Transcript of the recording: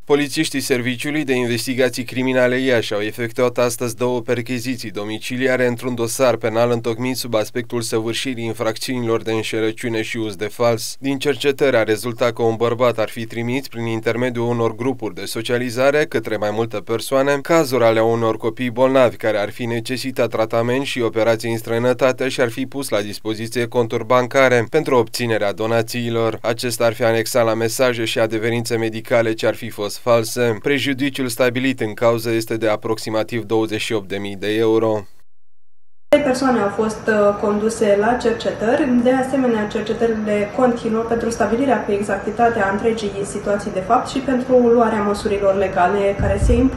Polițiștii Serviciului de Investigații Criminale Iași au efectuat astăzi 2 percheziții domiciliare într-un dosar penal întocmit sub aspectul săvârșirii infracțiunilor de înșelăciune și uz de fals. Din cercetări a rezultat că un bărbat ar fi trimis prin intermediul unor grupuri de socializare către mai multe persoane cazuri ale unor copii bolnavi care ar fi necesitat tratament și operații în străinătate și ar fi pus la dispoziție conturi bancare pentru obținerea donațiilor. Acesta ar fi anexat la mesaje și adeverințe medicale ce ar fi fost false. Prejudiciul stabilit în cauză este de aproximativ 28.000 de euro. 3 persoane au fost conduse la cercetări, de asemenea cercetările continuă pentru stabilirea cu exactitate a întregii situații de fapt și pentru luarea măsurilor legale care se impun.